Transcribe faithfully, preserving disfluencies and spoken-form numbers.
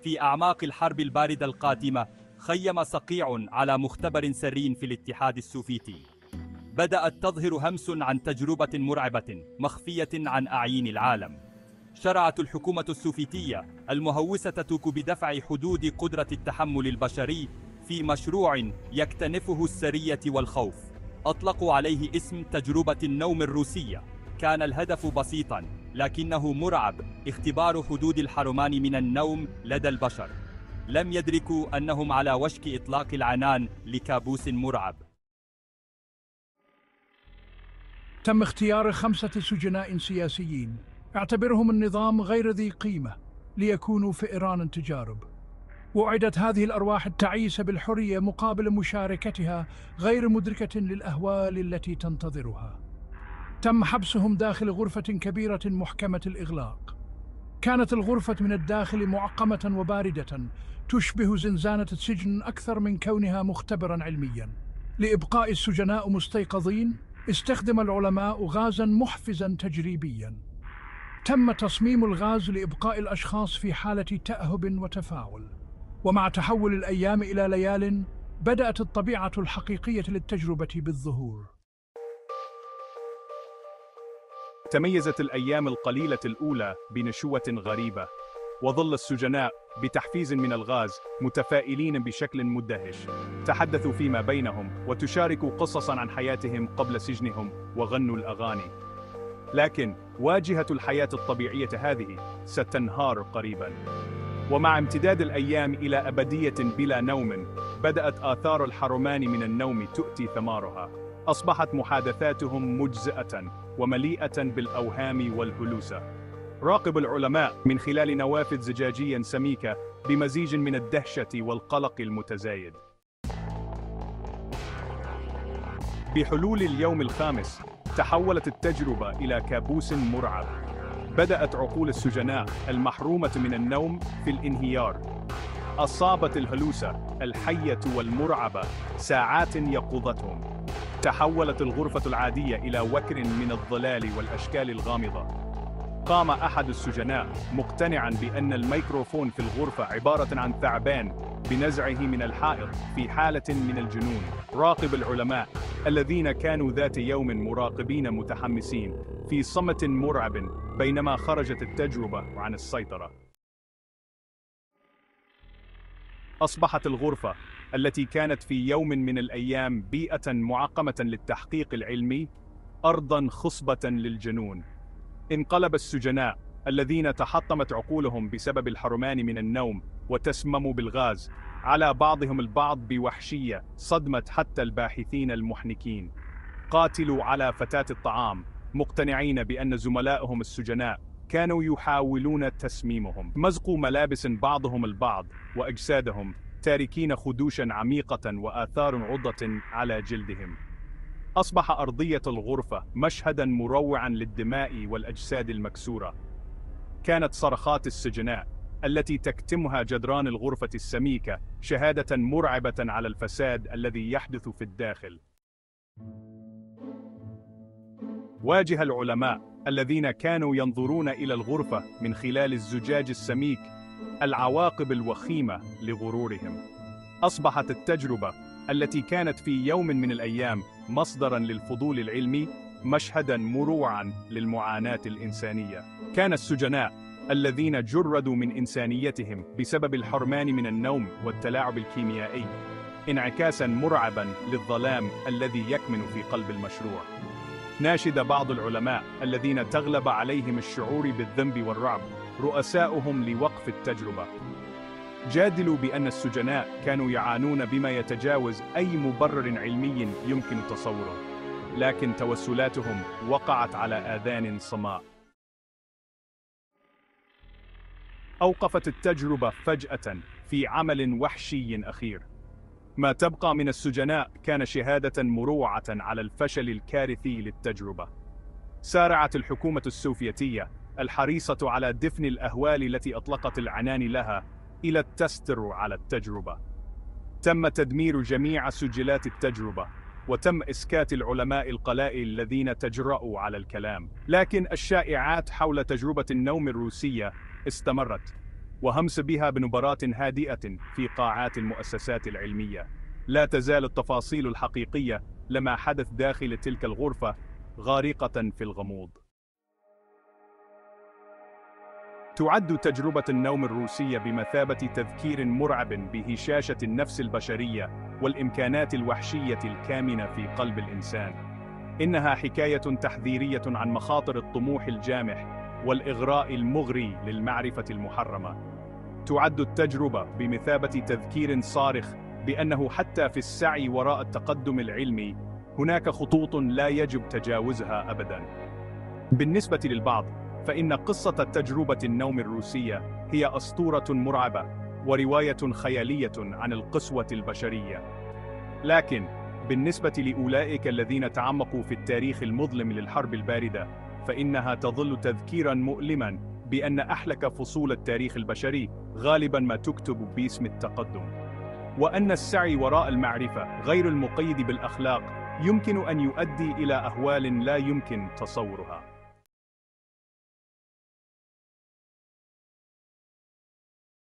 في أعماق الحرب الباردة القادمة خيم صقيع على مختبر سري في الاتحاد السوفيتي. بدأت تظهر همس عن تجربة مرعبة مخفية عن أعين العالم. شرعت الحكومة السوفيتية المهووسة بدفع حدود قدرة التحمل البشري في مشروع يكتنفه السرية والخوف. أطلقوا عليه اسم تجربة النوم الروسية. كان الهدف بسيطاً لكنه مرعب، اختبار حدود الحرمان من النوم لدى البشر. لم يدركوا أنهم على وشك إطلاق العنان لكابوس مرعب. تم اختيار خمسة سجناء سياسيين اعتبرهم النظام غير ذي قيمة ليكونوا فئران تجارب. وعدت هذه الأرواح التعيسة بالحرية مقابل مشاركتها غير مدركة للأهوال التي تنتظرها. تم حبسهم داخل غرفة كبيرة محكمة الإغلاق. كانت الغرفة من الداخل معقمة وباردة تشبه زنزانة السجن أكثر من كونها مختبراً علمياً. لإبقاء السجناء مستيقظين استخدم العلماء غازاً محفزاً تجريبياً. تم تصميم الغاز لإبقاء الأشخاص في حالة تأهب وتفاعل. ومع تحول الأيام إلى ليال بدأت الطبيعة الحقيقية للتجربة بالظهور. تميزت الأيام القليلة الأولى بنشوة غريبة، وظل السجناء بتحفيز من الغاز متفائلين بشكل مدهش. تحدثوا فيما بينهم وتشاركوا قصصاً عن حياتهم قبل سجنهم وغنوا الأغاني. لكن واجهة الحياة الطبيعية هذه ستنهار قريباً. ومع امتداد الأيام إلى أبدية بلا نوم، بدأت آثار الحرمان من النوم تؤتي ثمارها. أصبحت محادثاتهم مجزئة ومليئة بالأوهام والهلوسة. راقب العلماء من خلال نوافذ زجاجية سميكة بمزيج من الدهشة والقلق المتزايد. بحلول اليوم الخامس تحولت التجربة إلى كابوس مرعب. بدأت عقول السجناء المحرومة من النوم في الانهيار. أصابت الهلوسة الحية والمرعبة ساعات يقظتهم. تحولت الغرفة العادية إلى وكر من الظلال والأشكال الغامضة. قام أحد السجناء مقتنعاً بأن الميكروفون في الغرفة عبارة عن ثعبان بنزعه من الحائط في حالة من الجنون. راقب العلماء الذين كانوا ذات يوم مراقبين متحمسين في صمت مرعب بينما خرجت التجربة عن السيطرة. أصبحت الغرفة التي كانت في يوم من الأيام بيئة معقمة للتحقيق العلمي أرضاً خصبة للجنون. انقلب السجناء الذين تحطمت عقولهم بسبب الحرمان من النوم وتسمموا بالغاز على بعضهم البعض بوحشية صدمت حتى الباحثين المحنكين. قاتلوا على فتاة الطعام مقتنعين بأن زملائهم السجناء كانوا يحاولون تسميمهم. مزقوا ملابس بعضهم البعض وأجسادهم تاركين خدوشا عميقة وآثار عضة على جلدهم. أصبح أرضية الغرفة مشهدا مروعا للدماء والأجساد المكسورة. كانت صرخات السجناء التي تكتمها جدران الغرفة السميكة شهادة مرعبة على الفساد الذي يحدث في الداخل. واجه العلماء الذين كانوا ينظرون إلى الغرفة من خلال الزجاج السميك العواقب الوخيمة لغرورهم. أصبحت التجربة التي كانت في يوم من الأيام مصدراً للفضول العلمي مشهداً مروعاً للمعاناة الإنسانية. كان السجناء الذين جردوا من إنسانيتهم بسبب الحرمان من النوم والتلاعب الكيميائي انعكاساً مرعباً للظلام الذي يكمن في قلب المشروع. ناشد بعض العلماء الذين تغلب عليهم الشعور بالذنب والرعب رؤساؤهم لوقف التجربة. جادلوا بأن السجناء كانوا يعانون بما يتجاوز أي مبرر علمي يمكن تصوره، لكن توسلاتهم وقعت على آذان صماء. أوقفت التجربة فجأة في عمل وحشي أخير. ما تبقى من السجناء كان شهادة مروعة على الفشل الكارثي للتجربة. سارعت الحكومة السوفيتية الحريصة على دفن الأهوال التي أطلقت العنان لها إلى التستر على التجربة. تم تدمير جميع سجلات التجربة، وتم إسكات العلماء القلائل الذين تجرؤوا على الكلام. لكن الشائعات حول تجربة النوم الروسية استمرت، وهمس بها بنبرات هادئة في قاعات المؤسسات العلمية. لا تزال التفاصيل الحقيقية لما حدث داخل تلك الغرفة غارقة في الغموض. تعد تجربة النوم الروسية بمثابة تذكير مرعب بهشاشة النفس البشرية والإمكانات الوحشية الكامنة في قلب الإنسان. إنها حكاية تحذيرية عن مخاطر الطموح الجامح والإغراء المغري للمعرفة المحرمة. تعد التجربة بمثابة تذكير صارخ بأنه حتى في السعي وراء التقدم العلمي هناك خطوط لا يجب تجاوزها أبداً. بالنسبة للبعض، فإن قصة تجربة النوم الروسية هي أسطورة مرعبة ورواية خيالية عن القسوة البشرية. لكن بالنسبة لأولئك الذين تعمقوا في التاريخ المظلم للحرب الباردة، فإنها تظل تذكيراً مؤلماً بأن أحلك فصول التاريخ البشري غالباً ما تكتب باسم التقدم، وأن السعي وراء المعرفة غير المقيد بالأخلاق يمكن أن يؤدي إلى أهوال لا يمكن تصورها.